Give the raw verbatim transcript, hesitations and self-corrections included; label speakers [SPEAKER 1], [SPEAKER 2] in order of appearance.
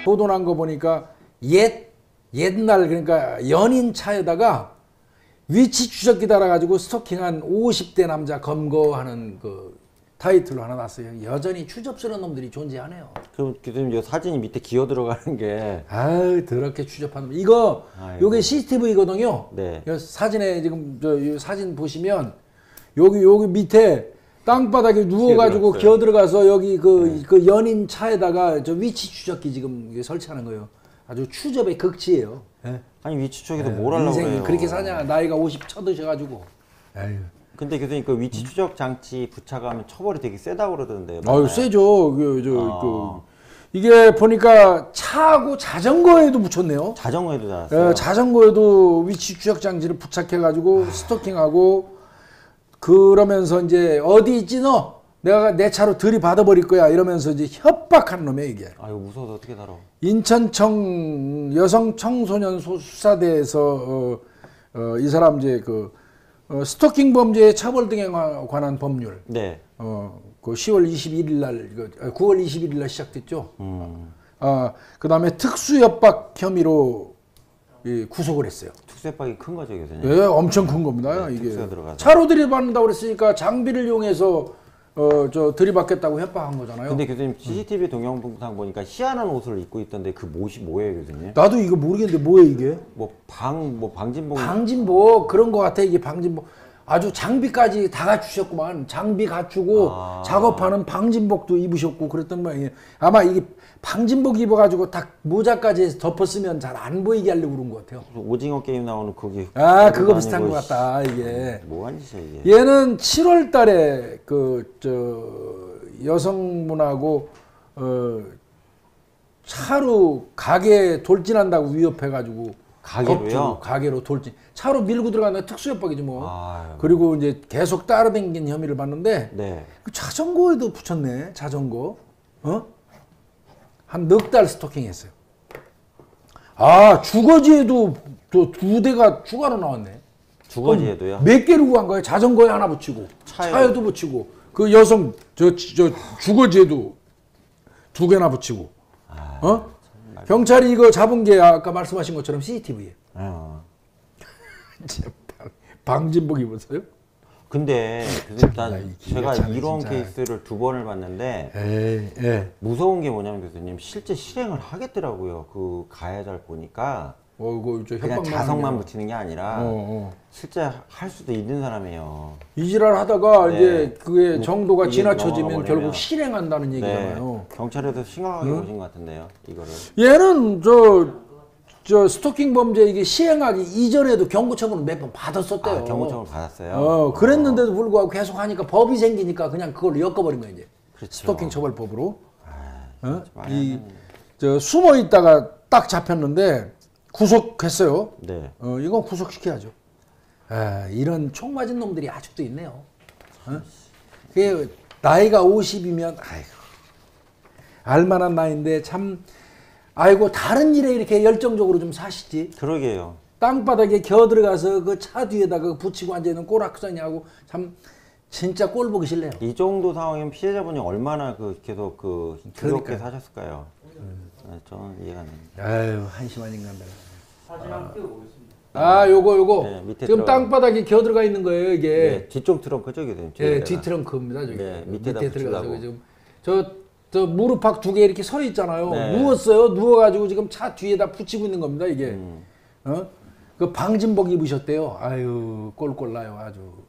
[SPEAKER 1] 보도 난 거 보니까 옛 옛날 그러니까 연인 차에다가 위치 추적기 달아가지고 스토킹한 오십 대 남자 검거하는 그 타이틀로 하나 났어요. 여전히 추접스러운 놈들이 존재하네요.
[SPEAKER 2] 그럼 교수님 이 사진이 밑에 기어 들어가는 게
[SPEAKER 1] 아유 더럽게 추접한 놈. 이거 아이고. 요게 씨씨티비거든요.
[SPEAKER 2] 네.
[SPEAKER 1] 사진에 지금 저 사진 보시면 여기 여기 밑에 땅바닥에 누워가지고 기어 들어가서 여기 그, 네. 그 연인 차에다가 저 위치 추적기 지금 설치하는 거예요. 아주 추접의 극치예요. 네.
[SPEAKER 2] 아니 위치 추적에서 뭘 하려고 그래요?
[SPEAKER 1] 그렇게 사냐? 나이가 오십 쳐드셔가지고. 에휴.
[SPEAKER 2] 근데 교수님 그 위치 추적 장치 부착하면 처벌이 되게 세다고 그러던데.
[SPEAKER 1] 아유 세죠. 그, 저, 아. 그, 이게 보니까 차하고 자전거에도 붙였네요.
[SPEAKER 2] 자전거에도 달았어요.
[SPEAKER 1] 예, 자전거에도 위치 추적 장치를 부착해가지고 아. 스토킹하고 그러면서 이제 어디 있지 너? 내가 내 차로 들이받아 버릴 거야 이러면서 이제 협박하는 놈이에요 이게.
[SPEAKER 2] 아유 무서워서 어떻게 살아?
[SPEAKER 1] 인천청 여성 청소년 수사대에서 어, 어, 이 사람 이제 그 어, 스토킹 범죄 처벌 등에 관한 법률.
[SPEAKER 2] 네.
[SPEAKER 1] 어, 그 시월 이십일일 날, 구월 이십일일 날 시작됐죠.
[SPEAKER 2] 음.
[SPEAKER 1] 어, 그 다음에 특수협박 혐의로 예, 구속을 했어요.
[SPEAKER 2] 특수협박이 큰 거죠, 교수님?
[SPEAKER 1] 예, 엄청 큰 겁니다.
[SPEAKER 2] 네,
[SPEAKER 1] 이게.
[SPEAKER 2] 들어가서.
[SPEAKER 1] 차로 들이받는다고 그랬으니까 장비를 이용해서 어, 저 들이받겠다고 협박한 거잖아요.
[SPEAKER 2] 근데 교수님 씨씨티비 음. 동영상 보니까 희한한 옷을 입고 있던데 그 옷이 뭐예요, 교수님?
[SPEAKER 1] 나도 이거 모르겠는데 뭐예요, 이게?
[SPEAKER 2] 뭐 방, 뭐 방진복.
[SPEAKER 1] 방진복 그런 거 같아. 이게 방진복. 아주 장비까지 다 갖추셨구만. 장비 갖추고 아. 작업하는 방진복도 입으셨고 그랬던 모양이에요. 아마 이게 방진복 입어가지고 딱 모자까지 해서 덮었으면 잘 안 보이게 하려고 그런 것 같아요.
[SPEAKER 2] 오징어 게임 나오는 거기.
[SPEAKER 1] 아, 그거 비슷한 것 같다, 이게.
[SPEAKER 2] 뭐하는 짓이야, 이게.
[SPEAKER 1] 얘는 칠월 달에 그, 저, 여성분하고, 어, 차로 가게 돌진한다고 위협해가지고.
[SPEAKER 2] 가게로요?
[SPEAKER 1] 가게로 돌진. 차로 밀고 들어가는 특수협박이지 뭐.
[SPEAKER 2] 아유.
[SPEAKER 1] 그리고 이제 계속 따라다닌 혐의를 받는데.
[SPEAKER 2] 네.
[SPEAKER 1] 그 자전거에도 붙였네, 자전거. 어? 한 넉 달 스토킹 했어요. 아, 주거지에도 또 두 대가 추가로 나왔네.
[SPEAKER 2] 주거지에도요?
[SPEAKER 1] 몇 개를 구한 거예요? 자전거에 하나 붙이고, 차에. 차에도 붙이고, 그 여성, 저, 저, 주거지에도 두 개나 붙이고, 아, 어? 경찰이 이거 잡은 게 아까 말씀하신 것처럼 씨씨티비예요.
[SPEAKER 2] 아.
[SPEAKER 1] 방진복 입었어요?
[SPEAKER 2] 근데 일단 제가 이런 진짜. 케이스를 두 번을 봤는데
[SPEAKER 1] 에이, 에이.
[SPEAKER 2] 무서운 게 뭐냐면 교수님 실제 실행을 하겠더라고요. 그 가해자를 보니까
[SPEAKER 1] 어, 그거
[SPEAKER 2] 그냥 자석만 붙이는 게 아니라
[SPEAKER 1] 어, 어.
[SPEAKER 2] 실제 할 수도 있는 사람이에요.
[SPEAKER 1] 이지랄 하다가 네. 이제 그게 정도가
[SPEAKER 2] 뭐,
[SPEAKER 1] 지나쳐지면 결국 실행한다는 얘기잖아요.
[SPEAKER 2] 네. 경찰에서 심각하게 응? 보신 것 같은데요, 이거를.
[SPEAKER 1] 얘는 저 저 스토킹 범죄 이게 시행하기 이전에도 경고처분을 몇 번 받았었대요.
[SPEAKER 2] 아, 경고처분 받았어요?
[SPEAKER 1] 어, 그랬는데도 불구하고 계속 하니까 법이 생기니까 그냥 그걸 엮어버린 거예요, 이제.
[SPEAKER 2] 그렇죠.
[SPEAKER 1] 스토킹 처벌법으로.
[SPEAKER 2] 아,
[SPEAKER 1] 어? 이, 저, 숨어 있다가 딱 잡혔는데 구속했어요.
[SPEAKER 2] 네.
[SPEAKER 1] 어, 이건 구속시켜야죠. 아, 이런 총 맞은 놈들이 아직도 있네요. 어? 그게 나이가 오십이면, 아이고, 알만한 나이인데 참, 아이고 다른 일에 이렇게 열정적으로 좀 사시지.
[SPEAKER 2] 그러게요.
[SPEAKER 1] 땅바닥에 기어 들어가서 그 차 뒤에다가 붙이고 앉아있는 꼬락서니하고 참 진짜 꼴 보기 싫네요.
[SPEAKER 2] 이 정도 상황이면 피해자분이 얼마나 그 계속 그 두렵게 사셨을까요?
[SPEAKER 1] 음.
[SPEAKER 2] 네, 저는 이해가 안 됩니다.
[SPEAKER 1] 아유 한심한 인간들.
[SPEAKER 3] 사진 한번 띄워보겠습니다.
[SPEAKER 1] 아 요거 요거
[SPEAKER 2] 네, 밑에
[SPEAKER 1] 지금
[SPEAKER 2] 들어가.
[SPEAKER 1] 땅바닥에 기어 들어가 있는 거예요 이게.
[SPEAKER 2] 네, 뒤쪽 트렁크죠, 교수님.
[SPEAKER 1] 예, 뒤 트렁크입니다 저기.
[SPEAKER 2] 네, 밑에다
[SPEAKER 1] 밑에 들어가서
[SPEAKER 2] 붙이려고.
[SPEAKER 1] 지금 저 저 무릎팍 두 개 이렇게 서 있잖아요.
[SPEAKER 2] 네.
[SPEAKER 1] 누웠어요. 누워가지고 지금 차 뒤에다 붙이고 있는 겁니다 이게.
[SPEAKER 2] 음.
[SPEAKER 1] 어? 그 방진복 입으셨대요. 아유 꼴꼴 나요 아주.